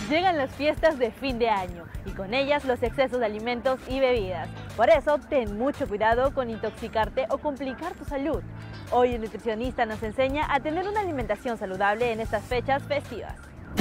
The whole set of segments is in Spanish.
Llegan las fiestas de fin de año y con ellas los excesos de alimentos y bebidas. Por eso, ten mucho cuidado con intoxicarte o complicar tu salud. Hoy un nutricionista nos enseña a tener una alimentación saludable en estas fechas festivas.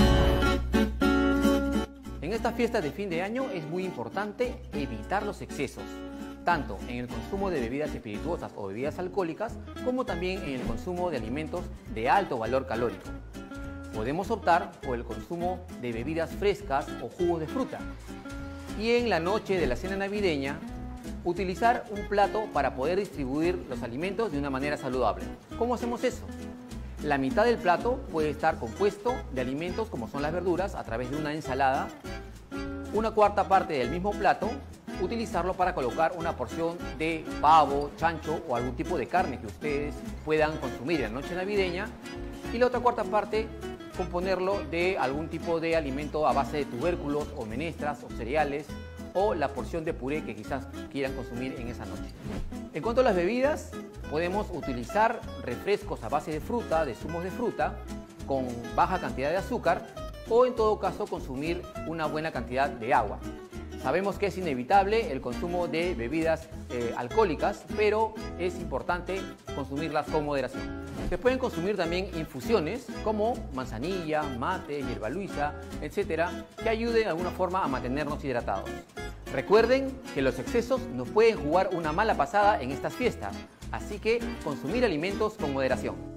En estas fiestas de fin de año es muy importante evitar los excesos, tanto en el consumo de bebidas espirituosas o bebidas alcohólicas, como también en el consumo de alimentos de alto valor calórico. Podemos optar por el consumo de bebidas frescas o jugos de fruta. Y en la noche de la cena navideña, utilizar un plato para poder distribuir los alimentos de una manera saludable. ¿Cómo hacemos eso? La mitad del plato puede estar compuesto de alimentos como son las verduras a través de una ensalada. Una cuarta parte del mismo plato, utilizarlo para colocar una porción de pavo, chancho o algún tipo de carne que ustedes puedan consumir en la noche navideña. Y la otra cuarta parte, componerlo de algún tipo de alimento a base de tubérculos o menestras o cereales, o la porción de puré que quizás quieran consumir en esa noche. En cuanto a las bebidas, podemos utilizar refrescos a base de fruta, de zumos de fruta, con baja cantidad de azúcar, o en todo caso consumir una buena cantidad de agua. Sabemos que es inevitable el consumo de bebidas alcohólicas, pero es importante consumirlas con moderación. Se pueden consumir también infusiones como manzanilla, mate, hierba luisa, etcétera, que ayuden de alguna forma a mantenernos hidratados. Recuerden que los excesos nos pueden jugar una mala pasada en estas fiestas, así que consumir alimentos con moderación.